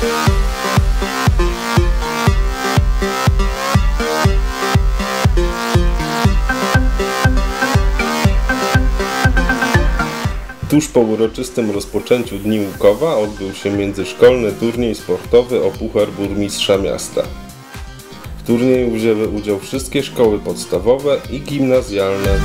Tuż po uroczystym rozpoczęciu Dni Łukowa odbył się międzyszkolny turniej sportowy o Puchar Burmistrza Miasta. W turnieju wzięły udział wszystkie szkoły podstawowe i gimnazjalne.